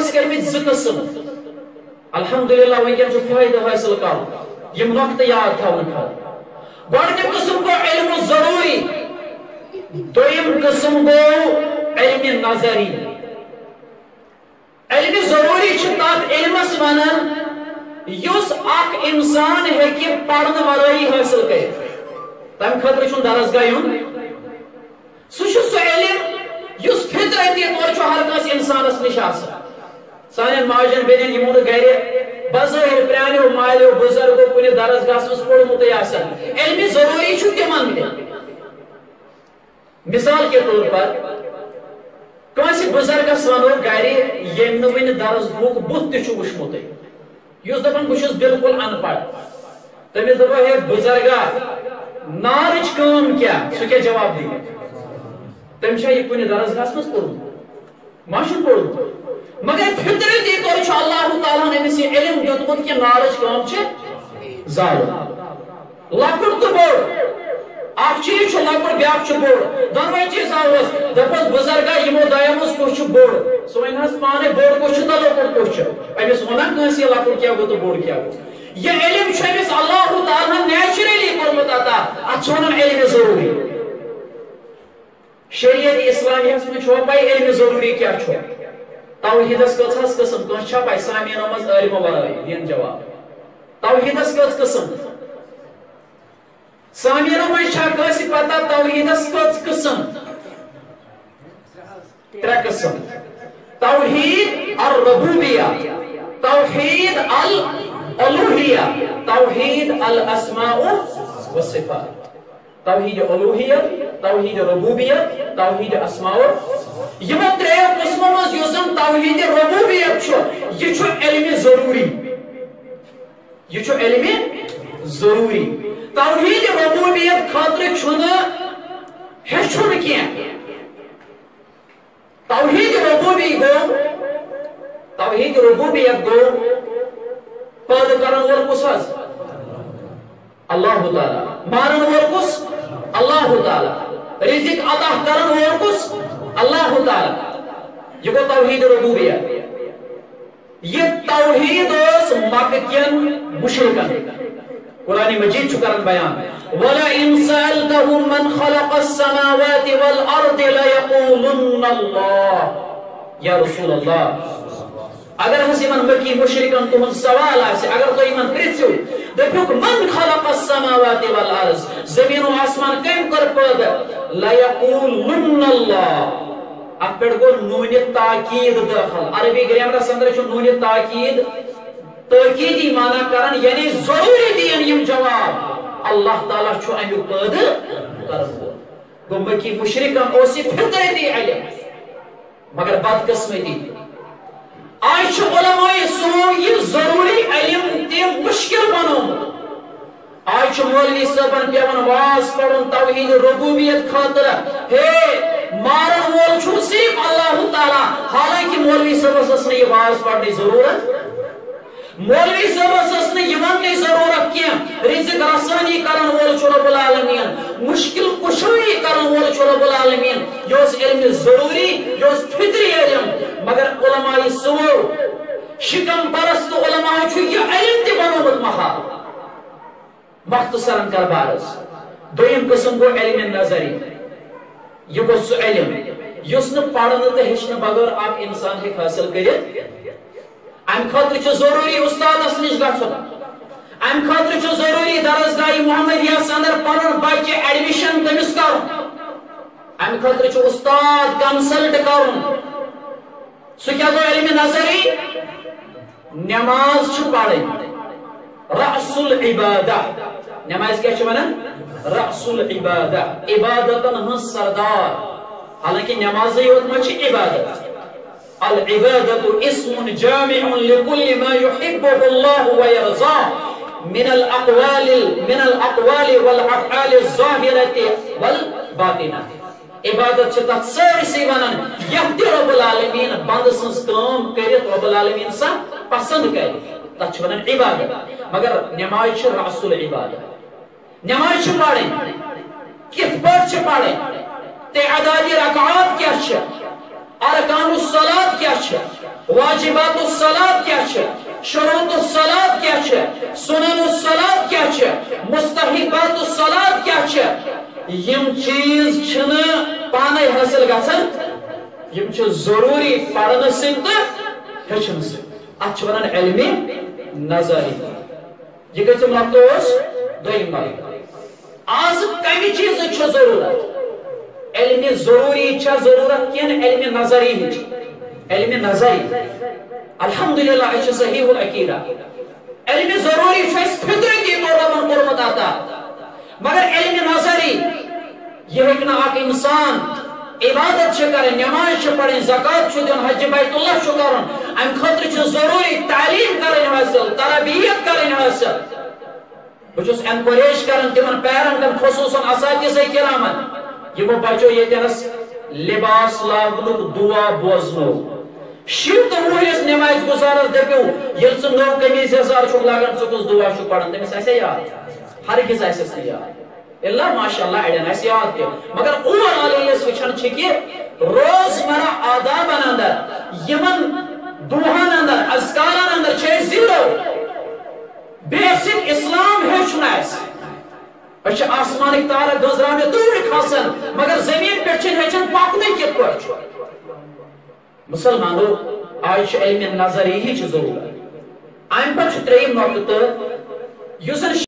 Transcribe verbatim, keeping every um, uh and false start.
علمس کرمت ز قسم الحمدللہ ونکن چھ فائدہ حاصل کر یم وقت یاد تھاون خاطر گۄڈنیُک قسم گو علم ضروری دویم قسم گو علم نظری علم ضروری چھ تات علمس ونان یس اخ انسان ہیکہ پڑھن ورائی حاصل کرت تم خاطر چھ درسگاہ یُن سہ چھ سہ علم یس فطرتی طور چھ ہر کس انسانس نش آسان سانن ماجن بینن یمو گھر بظاہر پرانیو مالیو بزرگو کن درسگاہ مز پورمت آسان علم ضروری چھ تمن تہ مثال کے طور پر کانس بزرگس ونو گھر یم نہ ون درس گوک بت تہ وچھمت یس دپان بہ چھس بالکل ان پڑھ تمس دپو ہے بزرگا نارچ کام کیا سہ کیا جواب دی تم چھا یہ کن درسگاہ مز پورمت ماشن پورمت مگر فطرتی طور چھ اللہ تعالیٰ نے امس یہ علم دیتمت کہ نارچ کام چھ زالو لکڑ تو بوڑ اخ چیز چھ لکڑ بیاکھ چھ بوڑ دونوے چیز آوس دپس بزرگا یمو دایو مز کس چھ بوڑ سہ ون حس پانے بوڑ کس چھ تو لکڑ کس چھ امس ونان کٲنٛسہِ یہ لکڑ کیا گو تو بوڑ کیا گو یہ علم چھ امس اللہ تعالیٰ نیچرلی کورمت عطا اتھ چھ ونان علم ضروری شریعت اسلامیہس مز چھو پائی علم ضروری کیا چھ توحیدس کس قسم کس چھا پائی سامعینو مز علم ورائی دین جواب توحیدس کس قسم سامعینو مز چھا کس پتہ توحیدس کس قسم ترے قسم توحید الربوبیہ توحید الالوہیہ توحید الاسماء والصفات توحید الوہیت توحید ربوبیت توحید اسماء یہ تریو قسموں مز یوزن توحید ربوبیت چھو یہ چھو علم ضروری یہ چھو علم ضروری توحید ربوبیت خاطر چھونا ہیچھن کیا توحید ربوبیت گو توحید ربوبیت گو پید کرن ول کس حظ اللہ تعالی مارن ول کس اللہ تعالی رزق عطا کرن ول کس اللہ تعالی یہ گو توحید ربوبیت یہ توحید اس مکین مشرکن قرآن مجید چکرن بیان وَلَئِن سَأَلْتَهُمْ مَنْ خَلَقَ السَّمَاوَاتِ وَالْأَرْضِ لَيَقُولُنَّ اللَّهِ یا رسول اللہ اگر ہس ایمن مکی مشرکن تمہن سوال آسے اگر تو ایمن پرچو دپیوک من خلق السماوات والارض زمین و آسمان کم کر پیدا لَيَقُولُنَّ اللَّهِ اب پیڑ گو نون تاکید داخل عربی گرامر سندر چھو نون تاکید تاکیدی معنی کرن یعنی ضروری دین یم جواب اللہ تعالیٰ چھو امیو پید کرن گو مکی مشرکن اوسی فطر دی علم مگر بد قسمتی آج چھو علماء سو یہ ضروری علم تی مشکل بنو آج چھو مولوی صاحبن پیون واز پڑھن توحید ربوبیت خاطر ہے مارن وول چھو صرف اللہ تعالیٰ حالانکہ مولوی صاحب نے یہ واز پڑھنی ضرورت مولوی صاحب نے یہ وننی ضرورت کیا رزق رسانی کرن وول چھو رب العالمین مشکل کشوئی کرن وول چھو رب العالمین یہ اس علم ضروری یہ اس فطری علم مگر علماء سو شکم پرست علماء چھو یہ علم تی بنومت محال مختصراً کر بارس دویم قسم کو علم نظری یہ گو سو علم یس نہ پڑھنے تو ہیچنے بغیر آپ انسان ہے حاصل کرے ام خاطر چھ ضروری استاد اس نش گژھن ام خاطر چھ ضروری درسگاہ محمدیہ اندر پنن بچہ ایڈمیشن تمس کر ام خاطر چھ استاد کنسلٹ کرن سو کیا گو علم نظری نماز چھ پڑھن رأس العبادہ نماز کیا چھ ونان رأس العبادہ عبادتن ہن سردار حالانکہ نماز یوت مچ عبادت العبادة اسم جامع لكل ما يحبه الله ويرضاه من الأقوال من الأقوال والأفعال الظاهرة والباطنة عبادت چتات ساری سی ونان یہتی رب العالمین بند سنس کام کرت رب العالمین سا پسند کرت تات چھ ونان عبادت مگر نماز چھ رأس العبادة نماز چھ پڑھیں کت پر چھ پڑھیں تعداد رکعات کیا چھ ارکان الصلاة کیا چھ واجبات الصلاة کیا چھے شروط الصلاة کیا چھے سنن الصلاة کیا چھے مستحبات الصلاة کیا چھے یم چیز چھنے پانے حاصل گھن یم چھ ضروری پڑھنے سن تو ہچن سے اچھ ونن علمی نظری یہ کہتے مطلوس دوئی مطلب آز کمی چیز چھ ضرورت علمی ضروری چھ ضرورت کین علمی نظری ہی علمی نظری الحمدللہ اچھ صحیح العقیدہ علمی ضروری چھ اس فطرتی طور ربن قرمت آتا مگر علمی نظری یہ ایک نا آک انسان عبادت چھ کریں نماز چھ پڑھیں زکاة چھ دن حج بیت اللہ چھ کریں ام خطر چھ ضروری تعلیم کریں حاصل تربیت کریں حاصل بچوس انکوریج کریں تمن پیرنٹن خصوصاً اساتذہ کرامن یمو بچو یہ تنس لباس لاگنک دعا بوزنو شیو تو وہیس نماز گزارس دپیو یل سے نو قمیض یزار چھک لاگن سکس دعا چھک پڑھن تمس ایسے یاد ہرگز ایسے نہیں یاد اللہ ماشاءاللہ اڑین ایسے یاد کیا مگر اوور آل یہ وچھن چھ کہ روزمرہ آدابن اندر یمن دعاہن اندر اذکارن اندر چھ زیرو بیسک اسلام ہیچن ایس اچھا آسمانک تارہ گزرانے دور کھاسن مگر زمین پر چھن ہیچن پاکنے کت پرچ مسلمانو آج علم نظری ہی چھ ضرورت آئین پر چھ تریم نوکت یوسن